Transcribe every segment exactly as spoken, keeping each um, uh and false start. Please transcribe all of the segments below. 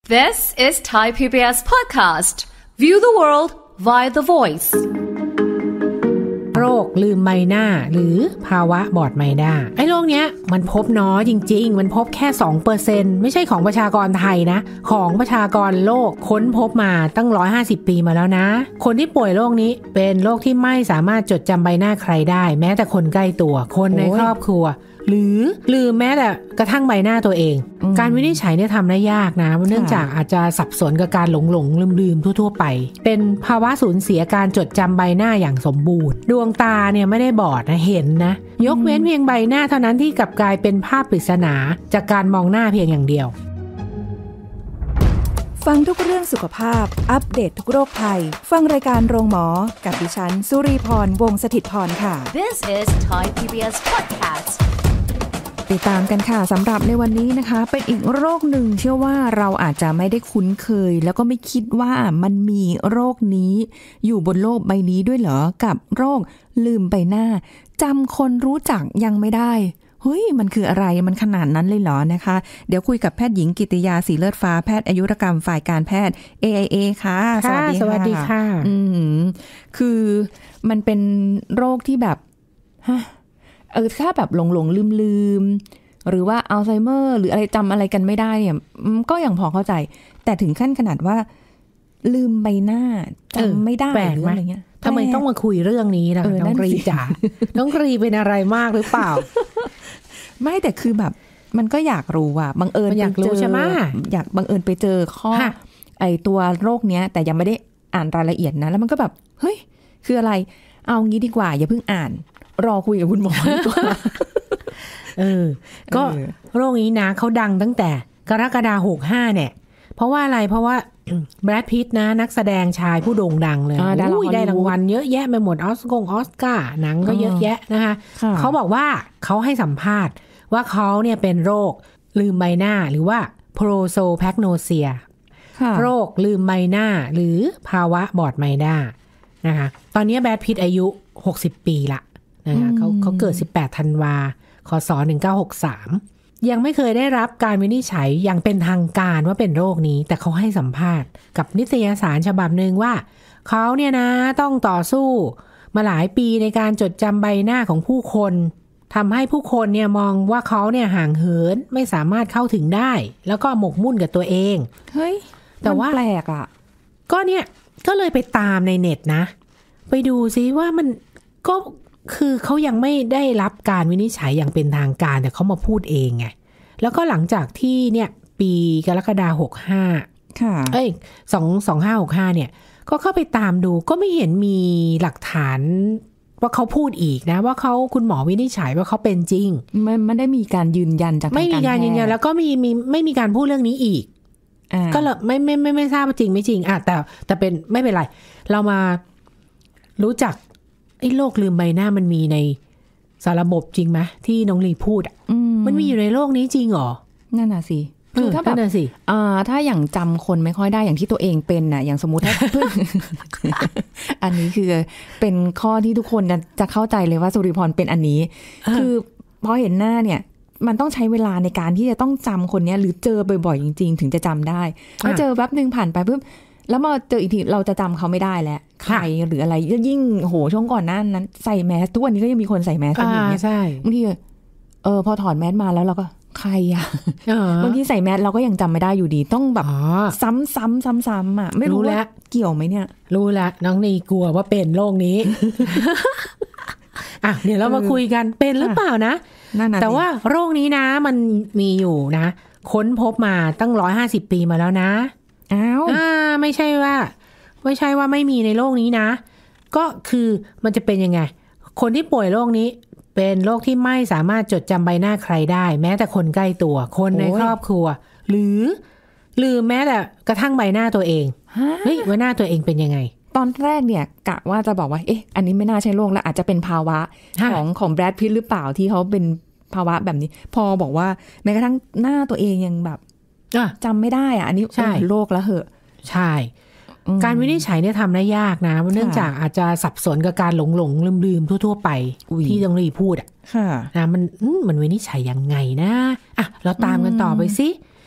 This is Thai พี บี เอส podcast. View the world via the voice. โรคลืมใบหน้าหรือภาวะบอดใบหน้าไอ้โรคเนี้ยมันพบน้อยจริงๆมันพบแค่ สองเปอร์เซ็นต์ ไม่ใช่ของประชากรไทยนะของประชากรโลกค้นพบมาตั้งหนึ่งร้อยห้าสิบปีมาแล้วนะคนที่ป่วยโรคนี้เป็นโรคที่ไม่สามารถจดจำใบหน้าใครได้แม้แต่คนใกล้ตัวคนในครอบครัวหรือลืมแม้แต่กระทั่งใบหน้าตัวเองการวินิจฉัยเนี่ยทำได้ยากนะเนื่องจากอาจจะสับสนกับการหลงหลงลืมลืมทั่วๆไปเป็นภาวะสูญเสียการจดจำใบหน้าอย่างสมบูรณ์ดวงตาเนี่ยไม่ได้บอดนะเห็นนะยกเว้นเพียงใบหน้าเท่านั้นที่กลับกลายเป็นภาพปริศนาจากการมองหน้าเพียงอย่างเดียวฟังทุกเรื่องสุขภาพอัปเดต ท, ทุกโรคภัยฟังรายการโรงหมอกับดิฉันสุรีพรวงศ์สถิตย์พรค่ะ This is Thai พี บี เอส podcast. ติดตามกันค่ะสำหรับในวันนี้นะคะเป็นอีกโรคหนึ่งเชื่อว่าเราอาจจะไม่ได้คุ้นเคยแล้วก็ไม่คิดว่ามันมีโรคนี้อยู่บนโลกใบนี้ด้วยเหรอกับโรคลืมใบหน้าจำคนรู้จักยังไม่ได้เฮ้ยมันคืออะไรมันขนาดนั้นเลยเหรอนะคะเดี๋ยวคุยกับแพทย์หญิงกิติยาสีเลือดฟ้าแพทย์อายุรกรรมฝ่ายการแพทย์ เอ ไอ เอ ค่ะสวัสดีค่ะสวัสดีค่ะอืมคือมันเป็นโรคที่แบบฮะเออถ้าแบบหลงหลงลืมลืมหรือว่าอัลไซเมอร์หรืออะไรจำอะไรกันไม่ได้เนี่ยก็ยังพอเข้าใจแต่ถึงขั้นขนาดว่าลืมใบหน้าจำไม่ได้หรืออะไรเงี้ยทำไมต้องมาคุยเรื่องนี้ล่ะน้องกรีจ๋าน้องกรีเป็นอะไรมากหรือเปล่าไม่แต่คือแบบมันก็อยากรู้อ่ะบังเอิญอยากรู้ใช่ไหมอยากบังเอิญไปเจอข้อไอตัวโรคเนี้ยแต่ยังไม่ได้อ่านรายละเอียดนะแล้วมันก็แบบเฮ้ยคืออะไรเอางี้ดีกว่าอย่าเพิ่งอ่านรอคุยกับคุณหมอดีกว่าเออก็โรคนี้นะเขาดังตั้งแต่กรกฎาคมหกสิบห้าเนี่ยเพราะว่าอะไรเพราะว่าแบรดพิตต์นะนักแสดงชายผู้โด่งดังเลยอุ้ยได้รางวัลเยอะแยะไปหมดออสกงออสการ์หนังก็เยอะแยะนะคะเขาบอกว่าเขาให้สัมภาษณ์ว่าเขาเนี่ยเป็นโรคลืมใบหน้าหรือว่า prosopagnosia โรคลืมใบหน้าหรือภาวะบอดใบหน้านะคะตอนนี้แบรดพิตต์อายุหกสิบปีละนะคะเขาเขาเกิดสิบแปดธันวาคศหนึ่งเก้าหกสามยังไม่เคยได้รับการวินิจฉัยอย่างเป็นทางการว่าเป็นโรคนี้แต่เขาให้สัมภาษณ์กับนิตยสารฉบับหนึ่งว่าเขาเนี่ยนะต้องต่อสู้มาหลายปีในการจดจำใบหน้าของผู้คนทำให้ผู้คนเนี่ยมองว่าเขาเนี่ยห่างเหินไม่สามารถเข้าถึงได้แล้วก็หมกมุ่นกับตัวเองเฮ้ยแต่ว่าแปลกอ่ะก็เนี่ยก็เลยไปตามในเน็ตนะไปดูซิว่ามันก็คือเขายังไม่ได้รับการวินิจฉัยอย่างเป็นทางการแต่เขามาพูดเองไงแล้วก็หลังจากที่เนี่ยปีกรกฎาคมหกสิบห้าค่ะเอ้ยสองสองห้าหกห้าเนี่ยก็เข้าไปตามดูก็ไม่เห็นมีหลักฐานว่าเขาพูดอีกนะว่าเขาคุณหมอวินิจฉัยว่าเขาเป็นจริงไม่ไม่ได้มีการยืนยันจากทางการแพทย์ไม่มีการยืนยันแล้วก็มีมีไม่มีการพูดเรื่องนี้อีกก็เลยไม่ไม่ไม่ไม่ทราบว่าจริงไม่จริงอ่ะแต่แต่เป็นไม่เป็นไรเรามารู้จักไอ้โรคลืมใบหน้ามันมีในสารระบบจริงไหมที่น้องลีพูดอ่ะมันมีอยู่ในโลกนี้จริงเหรอนั่นน่ะสิคือถ้าแบบอ่าถ้าอย่างจำคนไม่ค่อยได้อย่างที่ตัวเองเป็นน่ะอย่างสมมุติถ้าเพิ่ง อันนี้คือเป็นข้อที่ทุกคนจะจะเข้าใจเลยว่าสุริพรเป็นอันนี้คือพอเห็นหน้าเนี่ยมันต้องใช้เวลาในการที่จะต้องจำคนนี้หรือเจอบ่อยๆจริงๆถึงจะจำได้ถ้าเจอแป๊บนึงผ่านไปปุ๊บแล้วมาเจออีกทีเราจะจำเขาไม่ได้แล้วใครหรืออะไรยิ่งโหช่วงก่อนหน้านั้นใส่แมสทุกวันนี้ก็ยังมีคนใส่แมสกันอยู่เนี่ยบางทีเออพอถอดแมสมาแล้วเราก็ใครอะบางทีใส่แมสเราก็ยังจำไม่ได้อยู่ดีต้องแบบซ้ำซ้ำซ้ำซ้ำอ่ะไม่รู้แล้วเกี่ยวไหมเนี่ยรู้แล้วน้องนี่กลัวว่าเป็นโรคนี้อ่ะเดี๋ยวเรามาคุยกันเป็นหรือเปล่านะแต่ว่าโรคนี้นะมันมีอยู่นะค้นพบมาตั้งร้อยห้าสิบปีมาแล้วนะอ้าวอ่าไม่ใช่ว่าไม่ใช่ว่าไม่มีในโลกนี้นะก็คือมันจะเป็นยังไงคนที่ป่วยโรคนี้เป็นโรคที่ไม่สามารถจดจำใบหน้าใครได้แม้แต่คนใกล้ตัวคนในครอบครัวหรือหรือแม้แต่กระทั่งใบหน้าตัวเองเฮ้ยว่าหน้าตัวเองเป็นยังไงตอนแรกเนี่ยกะว่าจะบอกว่าเอ๊ะอันนี้ไม่น่าใช่โรคแล้วอาจจะเป็นภาวะของของแบรดพิตต์หรือเปล่าที่เขาเป็นภาวะแบบนี้พอบอกว่าแม้กระทั่งหน้าตัวเองยังแบบจำไม่ได้อ่ะอันนี้โรคแล้วเหอะใช่การวินิจฉัยเนี่ยทำได้ยากนะเนื่องจากอาจจะสับสนกับการหลงหลงลืมลืมทั่วๆไปที่ต้องรีพูดอ่ะนะมันมันวินิจฉัยยังไงนะอ่ะเราตามกันต่อไปสิ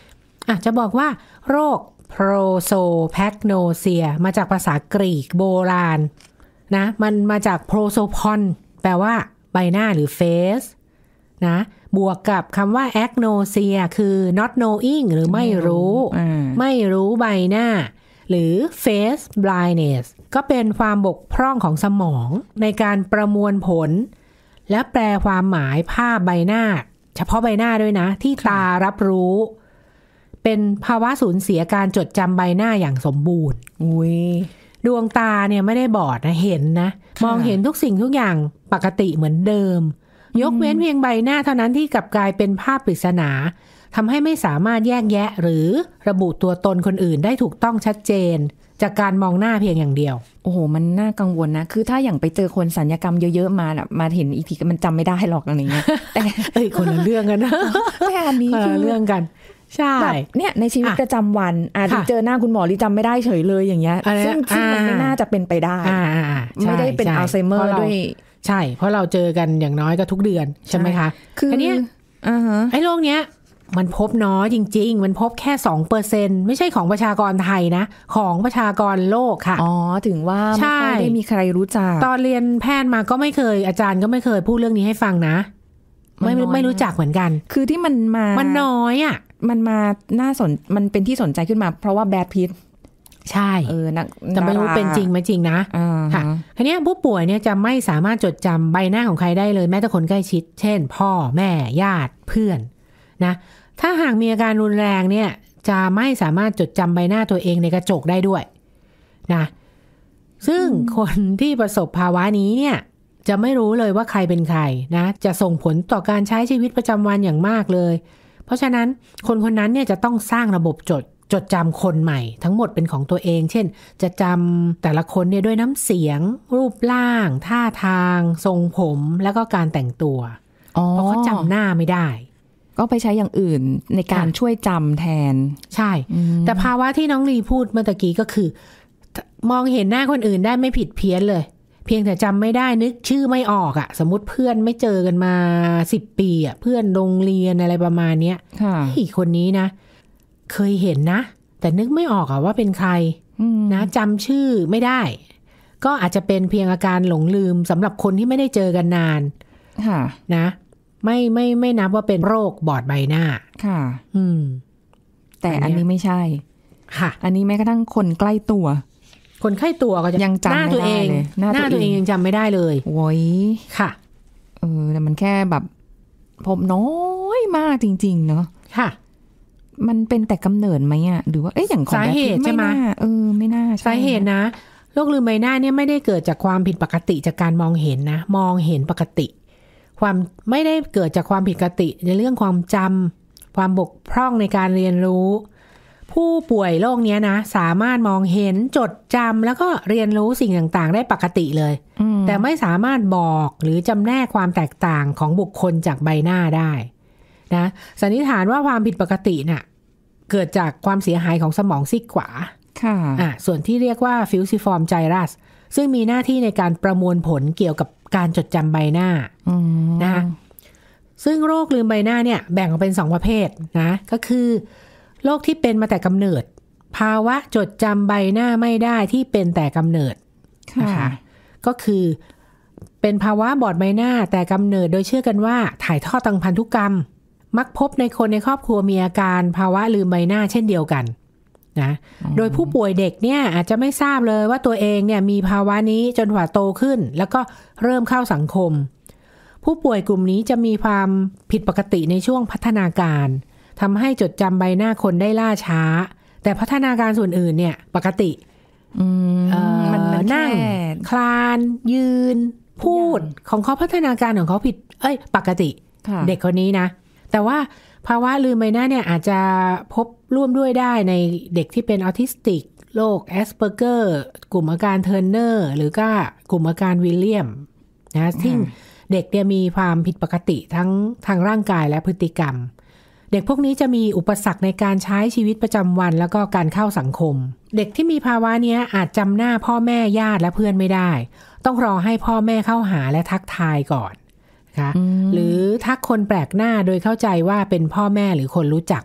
อ่ะจะบอกว่าโรคโพรโซแพคโนเซียมาจากภาษากรีกโบราณนะมันมาจากโพรโซพอนแปลว่าใบหน้าหรือ face นะบวกกับคำว่า agnosia คือ not knowing หรือไม่รู้ไม่รู้ใบหน้าหรือ face blindness ก็เป็นความบกพร่องของสมองในการประมวลผลและแปลความหมายภาพใบหน้าเฉพาะใบหน้าด้วยนะที่ตารับรู้เป็นภาวะสูญเสียการจดจำใบหน้าอย่างสมบูรณ์อุ้ยดวงตาเนี่ยไม่ได้บอดนะเห็นนะมองเห็นทุกสิ่งทุกอย่างปกติเหมือนเดิมยกเว้นเพียงใบหน้าเท่านั้นที่กลับกลายเป็นภาพปริศนาทำให้ไม่สามารถแยกแยะหรือระบุตัวตนคนอื่นได้ถูกต้องชัดเจนจากการมองหน้าเพียงอย่างเดียวโอ้โหมันน่ากังวลนะคือถ้าอย่างไปเจอคนสัญญกรรมเยอะๆมาแบบมาเห็นอีกทีมันจำไม่ได้หรอกอะไรเงี้ยแต่เอ้ยคนละเรื่องกันนะแต่อันนี้คือเรื่องกันใช่แบบเนี่ยในชีวิตประจำวันอาจจะเจอหน้าคุณหมอที่จำไม่ได้เฉยเลยอย่างเงี้ยซึ่งซึ่งมันไม่น่าจะเป็นไปได้ไม่ได้เป็นอัลไซเมอร์ด้วยใช่เพราะเราเจอกันอย่างน้อยก็ทุกเดือนใช่ไหมคะคืออันเนี้ยไอ้โรคเนี้ยมันพบน้อยจริงๆมันพบแค่ สองเปอร์เซ็นต์ ไม่ใช่ของประชากรไทยนะของประชากรโลกค่ะอ๋อถึงว่าไม่ค่อยได้มีใครรู้จักตอนเรียนแพทย์มาก็ไม่เคยอาจารย์ก็ไม่เคยพูดเรื่องนี้ให้ฟังนะไม่ไม่รู้จักเหมือนกันคือที่มันมามันน้อยอ่ะมันมาน่าสนมันเป็นที่สนใจขึ้นมาเพราะว่าแบดพิทใช่เออนักแต่ไม่รู้เป็นจริงไหมจริงนะค่ะทีนี้ผู้ป่วยเนี่ยจะไม่สามารถจดจำใบหน้าของใครได้เลยแม้แต่คนใกล้ชิดเช่นพ่อแม่ญาติเพื่อนนะถ้าหากมีอาการรุนแรงเนี่ยจะไม่สามารถจดจำใบหน้าตัวเองในกระจกได้ด้วยนะซึ่งคนที่ประสบภาวะนี้เนี่ยจะไม่รู้เลยว่าใครเป็นใครนะจะส่งผลต่อการใช้ชีวิตประจำวันอย่างมากเลยเพราะฉะนั้นคนคนนั้นเนี่ยจะต้องสร้างระบบจดจดจำคนใหม่ทั้งหมดเป็นของตัวเองเช่นจะจำแต่ละคนเนี่ยด้วยน้ำเสียงรูปร่างท่าทางทรงผมแล้วก็การแต่งตัวเพราะเขาจำหน้าไม่ได้ก็ไปใช้อย่างอื่นในการช่วยจำแทนใช่แต่ภาวะที่น้องลีพูดเมื่อตะกี้ก็คือมองเห็นหน้าคนอื่นได้ไม่ผิดเพี้ยนเลยเพียงแต่จำไม่ได้นึกชื่อไม่ออกอะสมมติเพื่อนไม่เจอกันมาสิบปีอะเพื่อนโรงเรียนอะไรประมาณเนี้ยอีกคนนี้นะเคยเห็นนะแต่นึกไม่ออกอะว่าเป็นใครนะจำชื่อไม่ได้ก็อาจจะเป็นเพียงอาการหลงลืมสำหรับคนที่ไม่ได้เจอกันนานนะไม่ไม่ไม่นับว่าเป็นโรคบอดใบหน้าค่ะอืมแต่อันนี้ไม่ใช่ค่ะอันนี้แม้กระทั่งคนใกล้ตัวคนใกล้ตัวก็จะยังจำหน้าตัวเองหน้าตัวเองยังจำไม่ได้เลยโว้ยค่ะเออแต่มันแค่แบบพบน้อยมากจริงๆเนาะค่ะมันเป็นแต่กำเนิดไหมอ่ะหรือว่าเอ๊ะอย่างของสาเหตุใช่ไหมเออไม่น่าสาเหตุนะโรคลืมใบหน้าเนี่ยไม่ได้เกิดจากความผิดปกติจากการมองเห็นนะมองเห็นปกติความไม่ได้เกิดจากความผิดปกติในเรื่องความจำความบกพร่องในการเรียนรู้ผู้ป่วยโรคนี้นะสามารถมองเห็นจดจำแล้วก็เรียนรู้สิ่งต่างๆได้ปกติเลยแต่ไม่สามารถบอกหรือจำแนกความแตกต่างของบุคคลจากใบหน้าได้นะสันนิษฐานว่าความผิดปกติน่ะเกิดจากความเสียหายของสมองซีกขวาค่ะอ่ะส่วนที่เรียกว่าฟิวซิฟอร์มไจรัสซึ่งมีหน้าที่ในการประมวลผลเกี่ยวกับการจดจำใบหน้านะคะซึ่งโรคลืมใบหน้าเนี่ยแบ่งออกเป็นสองประเภทนะก็คือโรคที่เป็นมาแต่กำเนิดภาวะจดจำใบหน้าไม่ได้ที่เป็นแต่กำเนิดนะคะก็คือเป็นภาวะบอดใบหน้าแต่กำเนิดโดยเชื่อกันว่าถ่ายทอดทางพันธุกรรมมักพบในคนในครอบครัวมีอาการภาวะลืมใบหน้าเช่นเดียวกันนะโดยผู้ป่วยเด็กเนี่ยอาจจะไม่ทราบเลยว่าตัวเองเนี่ยมีภาวะนี้จนกว่าโตขึ้นแล้วก็เริ่มเข้าสังคมผู้ป่วยกลุ่มนี้จะมีความผิดปกติในช่วงพัฒนาการทำให้จดจำใบหน้าคนได้ล่าช้าแต่พัฒนาการส่วนอื่นเนี่ยปกติมันนั่งคลานยืนพูดของเขาพัฒนาการของเขาผิดเอ้ยปกติเด็กคนนี้นะแต่ว่าภาวะลืมใบหน้าเนี่ยอาจจะพบร่วมด้วยได้ในเด็กที่เป็นออทิสติกโรคแอสเพอร์เกอร์กลุ่มอาการเทอร์เนอร์หรือก็กลุ่มอาการวิลเลียมนะซึ่งเด็กเนี่ยมีความผิดปกติทั้งทางร่างกายและพฤติกรรมเด็กพวกนี้จะมีอุปสรรคในการใช้ชีวิตประจำวันแล้วก็การเข้าสังคมเด็กที่มีภาวะนี้อาจจำหน้าพ่อแม่ญาติและเพื่อนไม่ได้ต้องรอให้พ่อแม่เข้าหาและทักทายก่อนนะคะหรือทักคนแปลกหน้าโดยเข้าใจว่าเป็นพ่อแม่หรือคนรู้จัก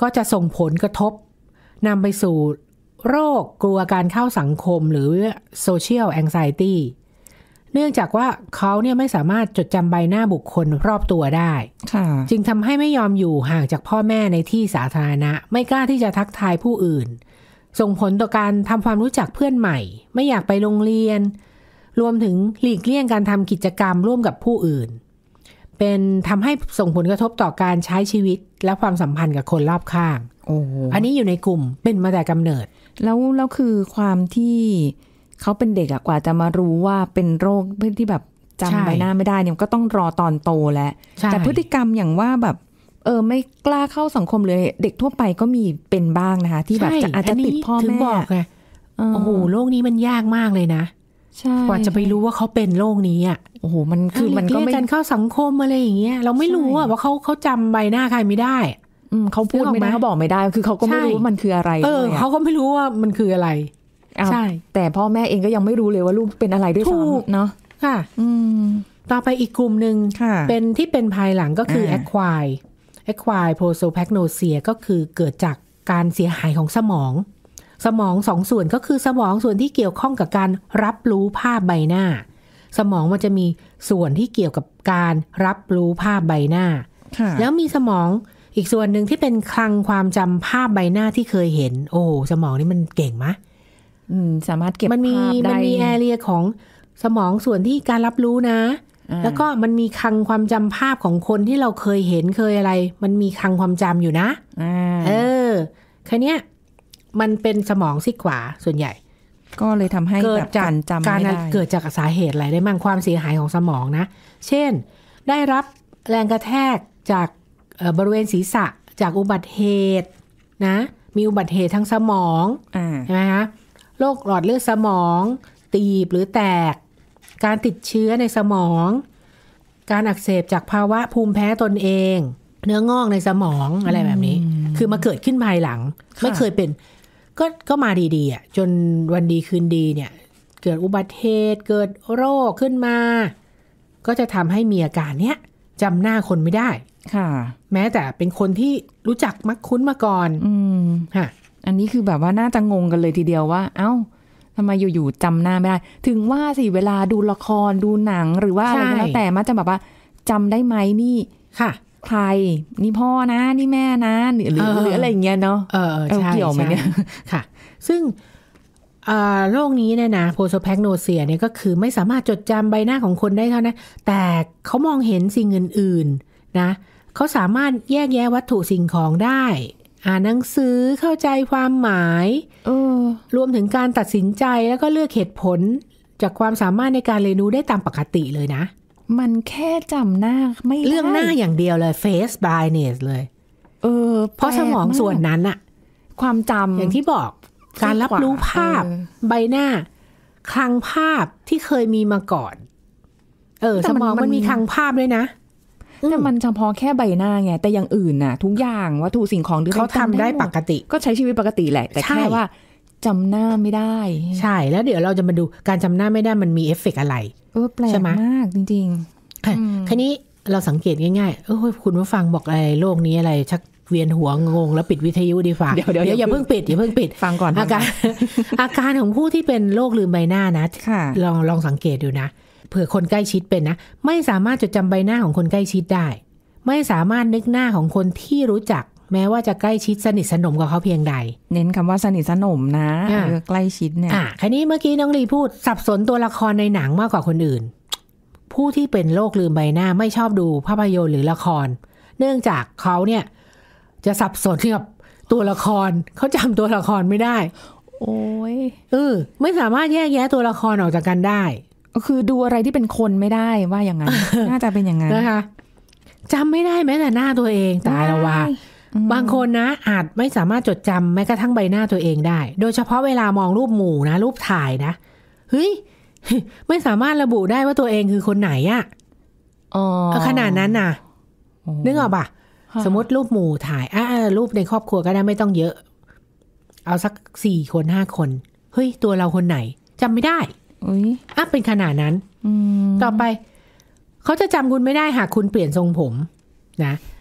ก็จะส่งผลกระทบนำไปสู่โรคกลัวการเข้าสังคมหรือ social anxiety เนื่องจากว่าเขาเนี่ยไม่สามารถจดจำใบหน้าบุคคลรอบตัวได้จึงทำให้ไม่ยอมอยู่ห่างจากพ่อแม่ในที่สาธารณะไม่กล้าที่จะทักทายผู้อื่นส่งผลต่อการทำความรู้จักเพื่อนใหม่ไม่อยากไปโรงเรียนรวมถึงหลีกเลี่ยงการทำกิจกรรมร่วมกับผู้อื่นเป็นทำให้ส่งผลกระทบต่อการใช้ชีวิตและความสัมพันธ์กับคนรอบข้างโอ้อันนี้อยู่ในกลุ่มเป็นมาแต่กำเนิดแล้วแล้วคือความที่เขาเป็นเด็กอะกว่าจะมารู้ว่าเป็นโรคที่แบบจำใบหน้าไม่ได้เนี่ยก็ต้องรอตอนโตแล้วแต่พฤติกรรมอย่างว่าแบบเออไม่กล้าเข้าสังคมเลยเด็กทั่วไปก็มีเป็นบ้างนะคะที่แบบจะอาจจะติดพ่อแม่ถึงบอกไงโอ้โหโรคนี้มันยากมากเลยนะกว่าจะไปรู้ว่าเขาเป็นโรคนี้อ่ะโอ้โหมันคือมันก็ไม่การเข้าสังคมอะไรอย่างเงี้ยเราไม่รู้อ่ะว่าเขาเขาจำใบหน้าใครไม่ได้อืมเขาพูดไม่ได้เขาบอกไม่ได้คือเขาก็ไม่รู้ว่ามันคืออะไรเออเขาก็ไม่รู้ว่ามันคืออะไรใช่แต่พ่อแม่เองก็ยังไม่รู้เลยว่าลูกเป็นอะไรด้วยซ้ำเนาะค่ะอืมต่อไปอีกกลุ่มนึงเป็นที่เป็นภายหลังก็คือ acquired acquired prosopagnosia ก็คือเกิดจากการเสียหายของสมองสมองสองส่วนก็คือสมองส่วนที่เกี่ยวข้องกับการรับรู้ภาพใบหน้าสมองมันจะมีส่วนที่เกี่ยวกับการรับรู้ภาพใบหน้าแล้วมีสมองอีกส่วนหนึ่งที่เป็นคลังความจำภาพใบหน้าที่เคยเห็นโอ้สมองนี่มันเก่งมะสามารถเก็บภาพได้มันมีแอเรียของสมองส่วนที่การรับรู้นะแล้วก็มันมีคลังความจำภาพของคนที่เราเคยเห็นเคยอะไรมันมีคลังความจำอยู่นะเออแค่นี้มันเป็นสมองซีกขวาส่วนใหญ่ก็เลยทำให้เกิดจากการเกิดจากสาเหตุอะไรได้มั่งความเสียหายของสมองนะเช่นได้รับแรงกระแทกจากบริเวณศีรษะจากอุบัติเหตุนะมีอุบัติเหตุทางสมองใช่ไหมคะโรคหลอดเลือดสมองตีบหรือแตกการติดเชื้อในสมองการอักเสบจากภาวะภูมิแพ้ตนเองเนื้องอกในสมองอะไรแบบนี้คือมาเกิดขึ้นภายหลังไม่เคยเป็นก็ก็มาดีๆอ่ะจนวันดีคืนดีเนี่ยเกิดอุบัติเหตุเกิดโรคขึ้นมาก็จะทำให้มีอาการเนี้ยจำหน้าคนไม่ได้ค่ะแม้แต่เป็นคนที่รู้จักมักคุ้นมาก่อนอืมค่ะอันนี้คือแบบว่าน่าจะงงกันเลยทีเดียวว่าเอ้าทำไมอยู่ๆจำหน้าไม่ได้ถึงว่าสิเวลาดูละครดูหนังหรือว่าอะไรก็แล้วแต่มันจะแบบว่าจำได้ไหมนี่ค่ะใครนี่พ่อนะนี่แม่นะหรือหรืออะไรอย่างเงี้ยเนาะเออใช่เกี่ยวไหมเนี่ยค่ะซึ่งโรคนี้เนี่ยนะ prosopagnosia เนี่ยก็คือไม่สามารถจดจำใบหน้าของคนได้เท่านั้นแต่เขามองเห็นสิ่งอื่นๆนะเขาสามารถแยกแยะวัตถุสิ่งของได้อ่านหนังสือเข้าใจความหมายเออรวมถึงการตัดสินใจแล้วก็เลือกเหตุผลจากความสามารถในการเรียนรู้ได้ตามปกติเลยนะมันแค่จำหน้าไม่ได้เรื่องหน้าอย่างเดียวเลย face blindness เลยเออเพราะสมองส่วนนั้นอะความจำอย่างที่บอกการรับรู้ภาพใบหน้าคลังภาพที่เคยมีมาก่อนเออสมองมันมีคลังภาพด้วยนะแต่มันเฉพาะแค่ใบหน้าไงแต่อย่างอื่นน่ะทุกอย่างวัตถุสิ่งของเขาทำได้ปกติก็ใช้ชีวิตปกติแหละแต่แค่ว่าจำหน้าไม่ได้ใช่แล้วเดี๋ยวเราจะมาดูการจำหน้าไม่ได้มันมีเอฟเฟกต์อะไรเออแปลกมากจริงๆทีนี้เราสังเกตง่ายๆเออคุณผู้ฟังบอกอะไรโรคนี้อะไรชักเวียนหัวงงแล้วปิดวิทยุดีฝ่าเดี๋ยวเดี๋ยวอย่าเพิ่งปิดอย่าเพิ่งปิดฟังก่อนอาการอาการของผู้ที่เป็นโรคลืมใบหน้านะลองลองสังเกตดูนะเผื่อคนใกล้ชิดเป็นนะไม่สามารถจดจำใบหน้าของคนใกล้ชิดได้ไม่สามารถนึกหน้าของคนที่รู้จักแม้ว่าจะใกล้ชิดสนิทสนมกับเขาเพียงใดเน้นคำว่าสนิทสนมนะใกล้ชิดเนี่ยอ่ะคราวนี้เมื่อกี้น้องลีพูดสับสนตัวละครในหนังมากกว่าคนอื่นผู้ที่เป็นโรคลืมใบหน้าไม่ชอบดูภาพยนตร์หรือละครเนื่องจากเขาเนี่ยจะสับสนกับตัวละครเขาจำตัวละครไม่ได้โอ้ยเออไม่สามารถแยกแยะตัวละครออกจากกันได้ก็คือดูอะไรที่เป็นคนไม่ได้ว่าอย่างนั้น น่าจะเป็นอย่างนั้นนะคะจำไม่ได้แม้แต่หน้าตัวเองตายแล้วว่าบางคนนะอาจไม่สามารถจดจำแม้กระทั่งใบหน้าตัวเองได้โดยเฉพาะเวลามองรูปหมู่นะรูปถ่ายนะเฮ้ยไม่สามารถระบุได้ว่าตัวเองคือคนไหนอะอ๋อขนาดนั้นน่ะนึกออกป่ะสมมติรูปหมู่ถ่ายอ่ารูปในครอบครัวก็ได้ไม่ต้องเยอะเอาสักสี่คนห้าคนเฮ้ยตัวเราคนไหนจำไม่ได้อ่ะเป็นขนาดนั้นต่อไปเขาจะจำคุณไม่ได้หากคุณเปลี่ยนทรงผมนะ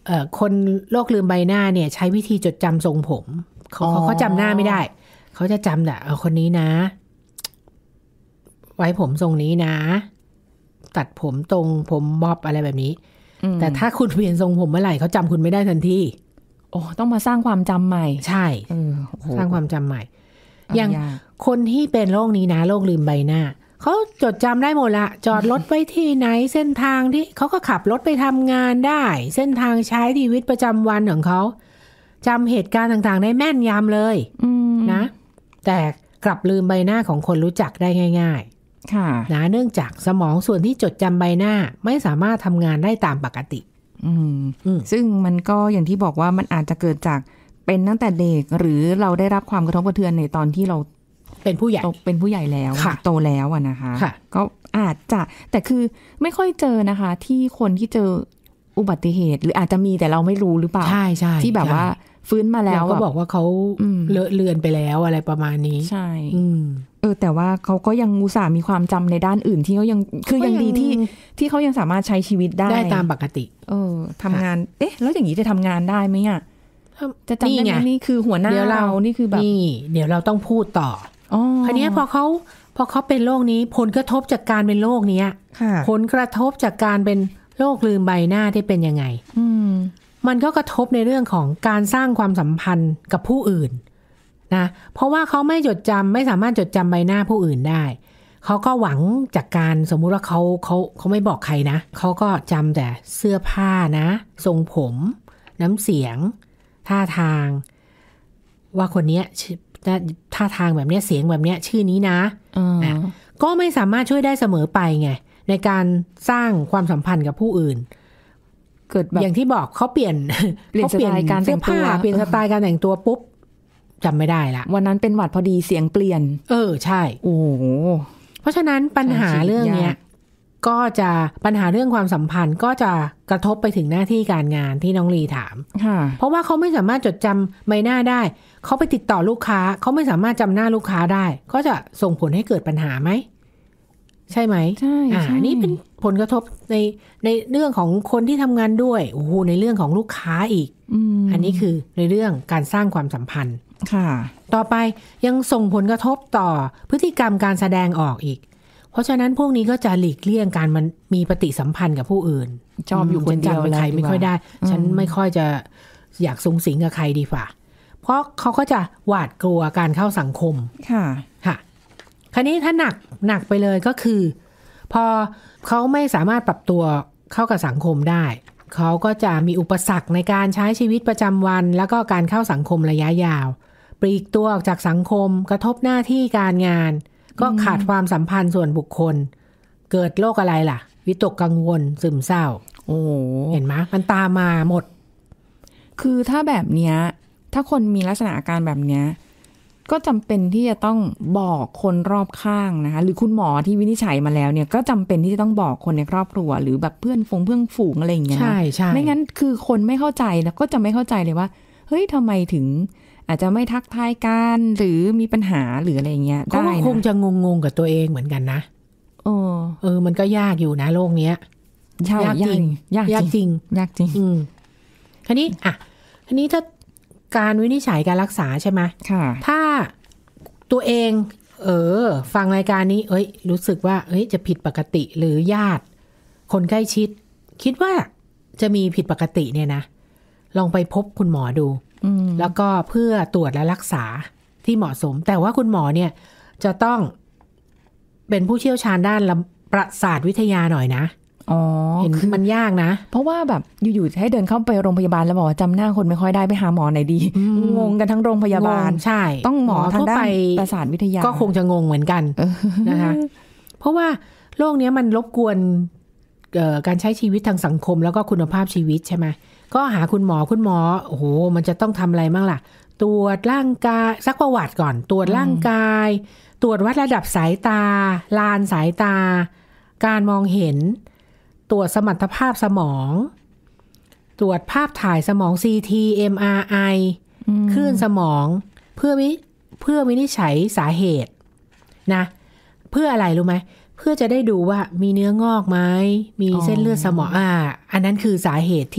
เอ่อคนโรคลืมใบหน้าเนี่ยใช้วิธีจดจำทรงผมเขาเขาเขาจำหน้าไม่ได้เขาจะจำแต่เอาคนนี้นะไว้ผมทรงนี้นะตัดผมตรงผมบ๊อบอะไรแบบนี้แต่ถ้าคุณเปลี่ยนทรงผมเมื่อไหร่เขาจำคุณไม่ได้ทันทีโอ้ต้องมาสร้างความจำใหม่ใช่สร้างความจำใหม่อย่างคนที่เป็นโรคนี้นะโรคลืมใบหน้าเขาจดจำได้หมดละจอดรถไว้ที่ไหนเส้นทางที่เขาก็ขับรถไปทำงานได้เส้นทางใช้ชีวิตประจำวันของเขาจำเหตุการณ์ต่างๆได้แม่นยำเลยนะแต่กลับลืมใบหน้าของคนรู้จักได้ง่ายๆนะเนื่องจากสมองส่วนที่จดจำใบหน้าไม่สามารถทำงานได้ตามปกติซึ่งมันก็อย่างที่บอกว่ามันอาจจะเกิดจากเป็นตั้งแต่เด็กหรือเราได้รับความกระทบกระเทือนในตอนที่เราเป็นผู้ใหญ่เป็นผู้ใหญ่แล้วโตแล้วอะนะคะก็อาจจะแต่คือไม่ค่อยเจอนะคะที่คนที่เจออุบัติเหตุหรืออาจจะมีแต่เราไม่รู้หรือเปล่าใช่ใช่ที่แบบว่าฟื้นมาแล้วก็บอกว่าเขาเลอะเลือนไปแล้วอะไรประมาณนี้ใช่เออแต่ว่าเขาก็ยังอุตส่าห์มีความจำในด้านอื่นที่เขายังคือยังดีที่ที่เขายังสามารถใช้ชีวิตได้ได้ตามปกติเออทำงานเอ๊ะแล้วอย่างนี้จะทำงานได้ไหมอ่ะจะจำได้ไหมนี่คือหัวหน้าเรานี่คือแบบนี่เดี๋ยวเราต้องพูดต่อคราวนี้พอเขาพอเขาเป็นโรคนี้ผลกระทบจากการเป็นโรคนี้ผลกระทบจากการเป็นโรคลืมใบหน้าที่เป็นยังไงมันก็กระทบในเรื่องของการสร้างความสัมพันธ์กับผู้อื่นนะเพราะว่าเขาไม่จดจำไม่สามารถจดจำใบหน้าผู้อื่นได้เขาก็หวังจากการสมมุติว่าเขาเขาเขาไม่บอกใครนะเขาก็จำแต่เสื้อผ้านะทรงผมน้ำเสียงท่าทางว่าคนนี้ท่าทางแบบนี้เสียงแบบนี้ชื่อนี้นะนะก็ไม่สามารถช่วยได้เสมอไปไงในการสร้างความสัมพันธ์กับผู้อื่นเกิดแบบอย่างที่บอกเขาเปลี่ยนเขาเปลี่ยนการแต่งตัวเปลี่ยนสไตล์การแต่งตัวปุ๊บจำไม่ได้ละวันนั้นเป็นหวัดพอดีเสียงเปลี่ยนเออใช่โอ้เพราะฉะนั้นปัญหาเรื่องเนี้ยก็จะปัญหาเรื่องความสัมพันธ์ก็จะกระทบไปถึงหน้าที่การงานที่น้องลีถามเพราะว่าเขาไม่สามารถจดจำใบหน้าได้เขาไปติดต่อลูกค้าเขาไม่สามารถจำหน้าลูกค้าได้ก็จะส่งผลให้เกิดปัญหาไหมใช่ไหมใช่อ่านี่เป็นผลกระทบในในเรื่องของคนที่ทำงานด้วยโอ้โหในเรื่องของลูกค้าอีกอ, อันนี้คือในเรื่องการสร้างความสัมพันธ์ค่ะต่อไปยังส่งผลกระทบต่อพฤติกรรมการแสดงออกอีกเพราะฉะนั้นพวกนี้ก็จะหลีกเลี่ยงการมันมีปฏิสัมพันธ์กับผู้อื่นชอบอยู่คนเดียวเป็นใครไม่ค่อยได้ฉันไม่ค่อยจะอยากสุงสิงกับใครดีฝ่าเพราะเขาก็จะหวาดกลัวการเข้าสังคมค่ะค่ะคราวนี้ถ้าหนักหนักไปเลยก็คือพอเขาไม่สามารถปรับตัวเข้ากับสังคมได้เขาก็จะมีอุปสรรคในการใช้ชีวิตประจำวันแล้วก็การเข้าสังคมระยะยาวปลีกตัวออกจากสังคมกระทบหน้าที่การงานก็ขาดความสัมพันธ์ส่วนบุคคลเกิดโรคอะไรล่ะวิตกกังวลซึมเศร้าโอ้เห็นไหมมันตามมาหมดคือถ้าแบบเนี้ยถ้าคนมีลักษณะอาการแบบเนี้ยก็จำเป็นที่จะต้องบอกคนรอบข้างนะคะหรือคุณหมอที่วินิจฉัยมาแล้วเนี่ยก็จำเป็นที่จะต้องบอกคนในครอบครัวหรือแบบเพื่อนฟงเพื่อนฝูงอะไรอย่างเงี้ยใช่ใช่ไม่งั้นคือคนไม่เข้าใจแล้วก็จะไม่เข้าใจเลยว่าเฮ้ยทำไมถึงอาจจะไม่ทักทายกันหรือมีปัญหาหรืออะไรเงี้ยได้นะคงจะงงๆกับตัวเองเหมือนกันนะเออเออมันก็ยากอยู่นะโลกเนี้ยยากจริงยากจริงยากจริงอืมทีนี้อ่ะทีนี้ถ้าการวินิจฉัยการรักษาใช่ไหมค่ะถ้าตัวเองเออฟังรายการนี้เอ้ยรู้สึกว่าเอ้ยจะผิดปกติหรือญาติคนใกล้ชิดคิดว่าจะมีผิดปกติเนี่ยนะลองไปพบคุณหมอดูแล้วก็เพื่อตรวจและรักษาที่เหมาะสมแต่ว่าคุณหมอเนี่ยจะต้องเป็นผู้เชี่ยวชาญด้านประสาทวิทยาหน่อยนะอ๋อเห็นมันยากนะเพราะว่าแบบอยู่ๆให้เดินเข้าไปโรงพยาบาลแล้วบอกจำหน้าคนไม่ค่อยได้ไปหาหมอไหนดีงงกันทั้งโรงพยาบาลใช่ต้องหมอทางด้านประสาทวิทยาก็คงจะงงเหมือนกันนะคะเพราะว่าโรคนี้มันรบกวนการใช้ชีวิตทางสังคมแล้วก็คุณภาพชีวิตใช่ไหมก็หาคุณหมอคุณหมอโอ้โหมันจะต้องทำอะไรบ้างล่ะตรวจร่างกายซักประวัติก่อนตรวจร่างกายตรวจวัดระดับสายตาลานสายตาการมองเห็นตรวจสมรรถภาพสมองตรวจภาพถ่ายสมอง ซี ที เอ็ม อาร์ ไอ คลื่นสมองเพื่อวิเพื่อวินิจฉัยสาเหตุนะเพื่ออะไรรู้ไหมเพื่อจะได้ดูว่ามีเนื้องอกไหมมีเส้นเลือดสมองอ่าอันนั้นคือสาเหตุที่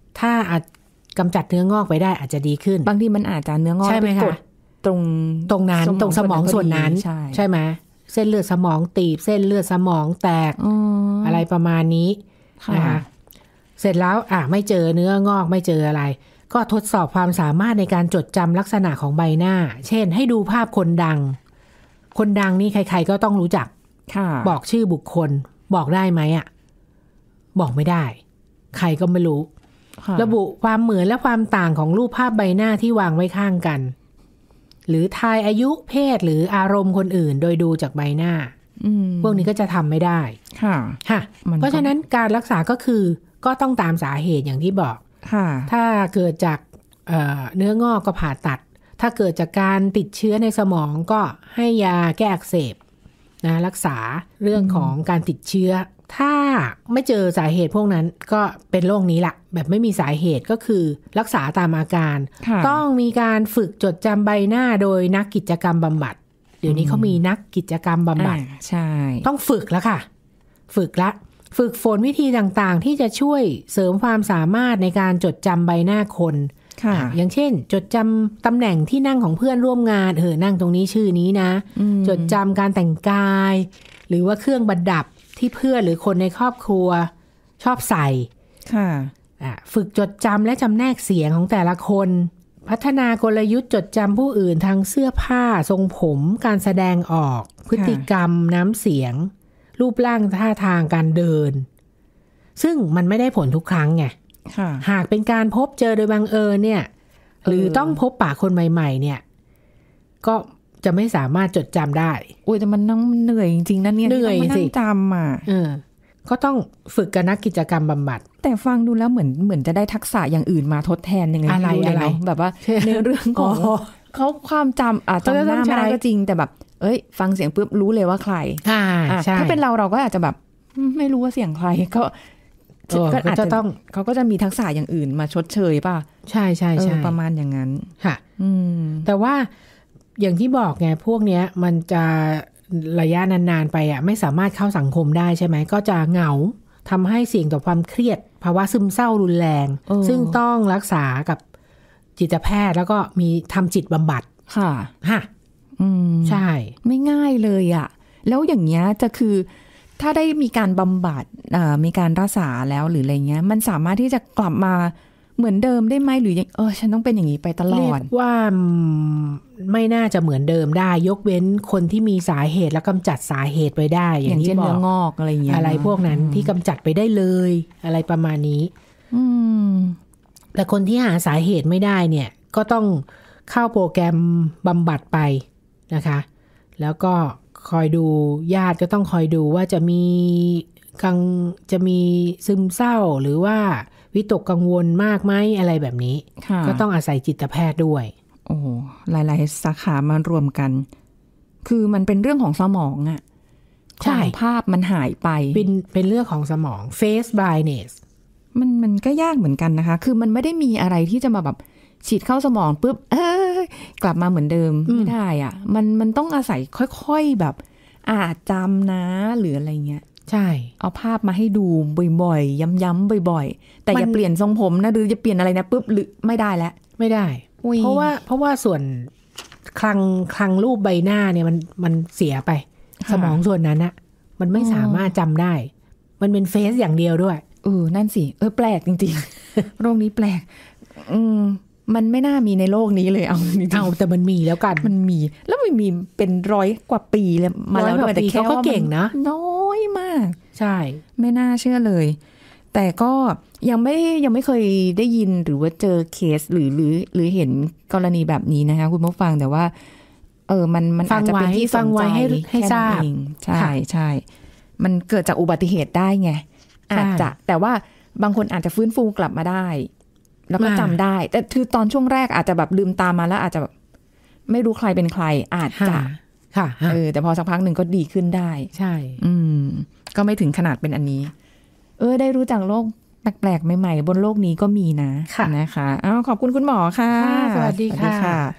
ถ้าอาจกำจัดเนื้องอกไปได้อาจจะดีขึ้นบางทีมันอาจจะเนื้องอกใช่ไหมคะตรงตรงนั้นตรงสมองส่วนนั้นใช่ใช่ไหมเส้นเลือดสมองตีบเส้นเลือดสมองแตก อ, อะไรประมาณนี้นะคะเสร็จแล้วอ่ะไม่เจอเนื้องอกไม่เจออะไรก็ทดสอบความสามารถในการจดจำลักษณะของใบหน้าเช่นให้ดูภาพคนดังคนดังนี่ใครๆก็ต้องรู้จักบอกชื่อบุคคลบอกได้ไหมอ่ะบอกไม่ได้ใครก็ไม่รู้ระบุความเหมือนและความต่างของรูปภาพใบหน้าที่วางไว้ข้างกันหรือทายอายุเพศหรืออารมณ์คนอื่นโดยดูจากใบหน้าพวกนี้ก็จะทำไม่ได้ค่ะค่ะเพราะฉะนั้นการรักษาก็คือก็ต้องตามสาเหตุอย่างที่บอกถ้าเกิดจาก เอ่อ เนื้องอกก็ผ่าตัดถ้าเกิดจากการติดเชื้อในสมองก็ให้ยาแก้อักเสบนะรักษาเรื่องของการติดเชื้อถ้าไม่เจอสาเหตุพวกนั้นก็เป็นโรคนี้ละแบบไม่มีสาเหตุก็คือรักษาตามอาการต้องมีการฝึกจดจำใบหน้าโดยนักกิจกรรมบำบัดเดี๋ยวนี้เขามีนักกิจกรรมบำบัดใช่ต้องฝึกแล้วค่ะฝึกละฝึกฝนวิธีต่างๆที่จะช่วยเสริมความสามารถในการจดจำใบหน้าคนอย่างเช่นจดจำตำแหน่งที่นั่งของเพื่อนร่วมงานเออนั่งตรงนี้ชื่อนี้นะจดจำการแต่งกายหรือว่าเครื่องประดับที่เพื่อนหรือคนในครอบครัวชอบใส่ฝึกจดจำและจำแนกเสียงของแต่ละคนพัฒนากลยุทธ์จดจำผู้อื่นทางเสื้อผ้าทรงผมการแสดงออกพฤติกรรมน้ำเสียงรูปร่างท่าทางการเดินซึ่งมันไม่ได้ผลทุกครั้งไงหากเป็นการพบเจอโดยบังเอิญเนี่ยหรือต้องพบปะคนใหม่ๆเนี่ยก็จะไม่สามารถจดจำได้โอ้ยแต่มันนั่งเหนื่อยจริงๆนะเนี่ยเหนื่อยสิจำอ่ะเออก็ต้องฝึกกับนักกิจกรรมบำบัดแต่ฟังดูแล้วเหมือนเหมือนจะได้ทักษะอย่างอื่นมาทดแทนยังไงอะไรอะไรแบบว่าในเรื่องของเขาความจำอาจจะจำหน้าไม่ได้ก็จริงแต่แบบเอ้ยฟังเสียงปุ๊บรู้เลยว่าใครถ้าเป็นเราเราก็อาจจะแบบไม่รู้ว่าเสียงใครก็ก็อาจจะต้องเขาก็จะมีทักษะอย่างอื่นมาชดเชยป่ะใช่ใช่ใช่ประมาณอย่างนั้นค่ะแต่ว่าอย่างที่บอกไงพวกเนี้ยมันจะระยะนานๆไปอ่ะไม่สามารถเข้าสังคมได้ใช่ไหมก็จะเหงาทำให้เสี่ยงต่อความเครียดภาวะซึมเศร้ารุนแรงซึ่งต้องรักษากับจิตแพทย์แล้วก็มีทำจิตบำบัดค่ะฮะใช่ไม่ง่ายเลยอ่ะแล้วอย่างเงี้ยจะคือถ้าได้มีการบำบัดมีการรักษาแล้วหรืออะไรเงี้ยมันสามารถที่จะกลับมาเหมือนเดิมได้ไหมหรือเออฉันต้องเป็นอย่างนี้ไปตลอดเรียกว่าไม่น่าจะเหมือนเดิมได้ยกเว้นคนที่มีสาเหตุและกำจัดสาเหตุไปได้อย่างที่บอกเนื้องอกอะไรเงี้ยอะไรพวกนั้นที่กำจัดไปได้เลยอะไรประมาณนี้แต่คนที่หาสาเหตุไม่ได้เนี่ยก็ต้องเข้าโปรแกรมบำบัดไปนะคะแล้วก็คอยดูญาติก็ต้องคอยดูว่าจะมีกังจะมีซึมเศร้าหรือว่าวิตกกังวลมากไหมอะไรแบบนี้ก็ต้องอาศัยจิตแพทย์ด้วยโอ้หลายๆสาขามารวมกันคือมันเป็นเรื่องของสมองอะความภาพมันหายไปเป็นเป็นเรื่องของสมอง face blindness มันมันก็ยากเหมือนกันนะคะคือมันไม่ได้มีอะไรที่จะมาแบบฉีดเข้าสมองปุ๊บเอ้ยกลับมาเหมือนเดิมไม่ได้อ่ะมันมันต้องอาศัยค่อยๆแบบอาจจำนะหรืออะไรเงี้ยใช่เอาภาพมาให้ดูบ่อยๆย้ำๆบ่อยๆแต่อย่าเปลี่ยนทรงผมนะหรือจะเปลี่ยนอะไรนะปุ๊บหรือไม่ได้แล้วไม่ได้เพราะว่าเพราะว่าส่วนคลังคลังรูปใบหน้าเนี่ยมันมันเสียไปสมองส่วนนั้นอะมันไม่สามารถจำได้มันเป็นเฟซอย่างเดียวด้วยเออนั่นสิเออแปลกจริงๆโรคนี้แปลกอืมมันไม่น่ามีในโลกนี้เลยเอาเอาแต่มันมีแล้วกันมันมีแล้วมันมีเป็นร้อยกว่าปีแล้วมาแล้วแต่แค่ก็เก่งนะน้อยมากใช่ไม่น่าเชื่อเลยแต่ก็ยังไม่ยังไม่เคยได้ยินหรือว่าเจอเคสหรือหรือหรือเห็นกรณีแบบนี้นะคะคุณผู้ฟังแต่ว่าเออมันมันอาจจะเป็นที่สนใจให้ให้ทราบใช่ใช่มันเกิดจากอุบัติเหตุได้ไงอาจจะแต่ว่าบางคนอาจจะฟื้นฟูกลับมาได้แล้วก็จำได้แต่คือตอนช่วงแรกอาจจะแบบลืมตามาแล้วอาจจะแบบไม่รู้ใครเป็นใครอาจจะค่ะเออแต่พอสักพักหนึ่งก็ดีขึ้นได้ใช่อืมก็ไม่ถึงขนาดเป็นอันนี้เออได้รู้จักโรคแปลกๆใหม่ๆบนโลกนี้ก็มีนะนะคะอ้าวขอบคุณคุณหมอค่ะสวัสดีค่ะ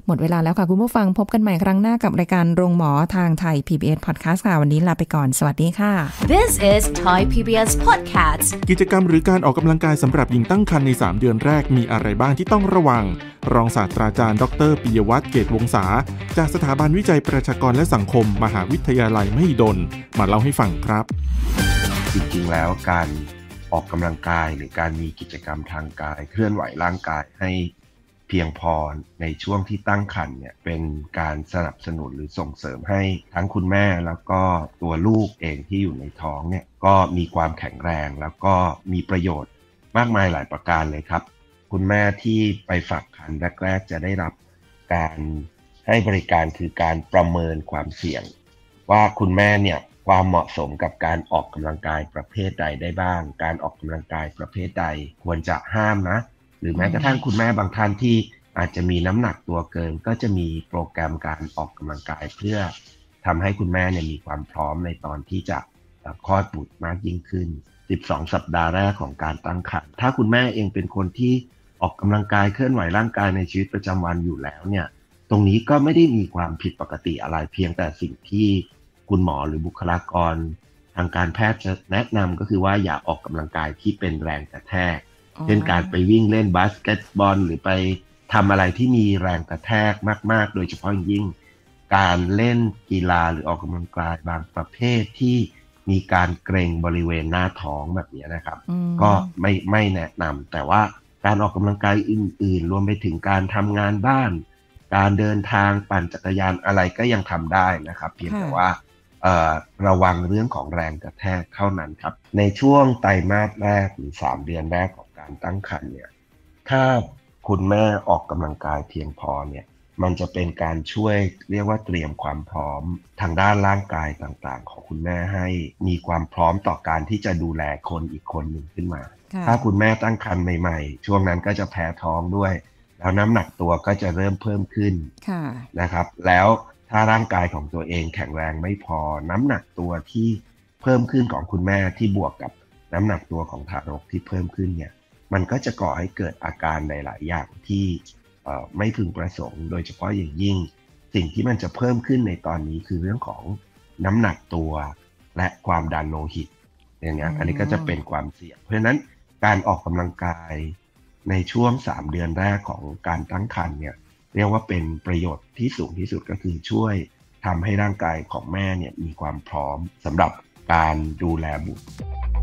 หมดเวลาแล้วค่ะคุณผู้ฟังพบกันใหม่ครั้งหน้ากับรายการโรงหมอทางไทย พี บี เอส Podcast ค่ะวันนี้ลาไปก่อนสวัสดีค่ะ This is Thai พี บี เอส Podcast กิจกรรมหรือการออกกำลังกายสำหรับหญิงตั้งครรภ์ในสามเดือนแรกมีอะไรบ้างที่ต้องระวังรองศาสตราจารย์ดรปิยวัฒน์เกตวงศาจากสถาบันวิจัยประชากรและสังคมมหาวิทยาลัยมหิดลมาเล่าให้ฟังครับจริงๆแล้วการออกกำลังกายหรือการมีกิจกรรมทางกายเคลื่อนไหวร่างกายให้เพียงพอในช่วงที่ตั้งครรภ์เนี่ยเป็นการสนับสนุนหรือส่งเสริมให้ทั้งคุณแม่แล้วก็ตัวลูกเองที่อยู่ในท้องเนี่ยก็มีความแข็งแรงแล้วก็มีประโยชน์มากมายหลายประการเลยครับคุณแม่ที่ไปฝากครรภ์แรกๆจะได้รับการให้บริการคือการประเมินความเสี่ยงว่าคุณแม่เนี่ยความเหมาะสมกับการออกกำลังกายประเภทใดได้บ้างการออกกำลังกายประเภทใดควรจะห้ามนะหรือแม้กระทั่งคุณแม่บางท่านที่อาจจะมีน้ำหนักตัวเกินก็จะมีโปรแกรมการออกกำลังกายเพื่อทำให้คุณแม่เนี่ยมีความพร้อมในตอนที่จะคลอดบุตรมากยิ่งขึ้นสิบสองสัปดาห์แรกของการตั้งครรภ์ถ้าคุณแม่เองเป็นคนที่ออกกำลังกายเคลื่อนไหวร่างกายในชีวิตประจำวันอยู่แล้วเนี่ยตรงนี้ก็ไม่ได้มีความผิดปกติอะไรเพียงแต่สิ่งที่คุณหมอหรือบุคลากรทางการแพทย์จะแนะนำก็คือว่าอย่าออกกำลังกายที่เป็นแรงกระแทกเช่นการไปวิ่งเล่นบาสเกตบอลหรือไปทำอะไรที่มีแรงกระแทกมากๆโดยเฉพาะยิ่งการเล่นกีฬาหรือออกกำลังกายบางประเภทที่มีการเกร็งบริเวณหน้าท้องแบบนี้นะครับก็ไม่ไม่แนะนำแต่ว่าการออกกำลังกายอื่นๆรวมไปถึงการทำงานบ้านการเดินทางปั่นจักรยานอะไรก็ยังทำได้นะครับเพียงแต่ว่าระวังเรื่องของแรงกระแทกเท่านั้นครับในช่วงไตรมาสแรกหรือสามเดือนแรกของการตั้งครรภ์เนี่ยถ้าคุณแม่ออกกำลังกายเพียงพอเนี่ยมันจะเป็นการช่วยเรียกว่าเตรียมความพร้อมทางด้านร่างกายต่างๆของคุณแม่ให้มีความพร้อมต่อการที่จะดูแลคนอีกคนหนึ่งขึ้นมาถ้าคุณแม่ตั้งครรภ์ใหม่ๆช่วงนั้นก็จะแพ้ท้องด้วยแล้วน้ำหนักตัวก็จะเริ่มเพิ่มขึ้นนะครับแล้วถ้าร่างกายของตัวเองแข็งแรงไม่พอน้ำหนักตัวที่เพิ่มขึ้นของคุณแม่ที่บวกกับน้ำหนักตัวของทารกที่เพิ่มขึ้นเนี่ยมันก็จะก่อให้เกิดอาการหลายๆอย่างที่ไม่พึงประสงค์โดยเฉพาะอย่างยิ่งสิ่งที่มันจะเพิ่มขึ้นในตอนนี้คือเรื่องของน้ำหนักตัวและความดันโลหิตอย่างนี้อันนี้ก็จะเป็นความเสี่ยงเพราะฉะนั้นการออกกำลังกายในช่วงสามเดือนแรกของการตั้งครรภ์เนี่ยเรียกว่าเป็นประโยชน์ที่สูงที่สุดก็คือช่วยทำให้ร่างกายของแม่เนี่ยมีความพร้อมสำหรับการดูแลบุตร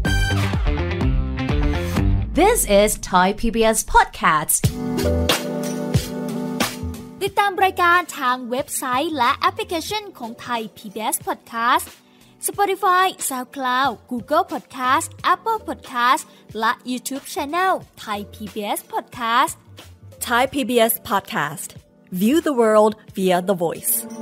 This is Thai พี บี เอส Podcast ติดตามรายการทางเว็บไซต์และแอปพลิเคชันของ Thai พี บี เอส Podcast Spotify, SoundCloud, Google Podcast, Apple Podcast และ YouTube Channel Thai พี บี เอส Podcast Thai พี บี เอส Podcast View the world via the voice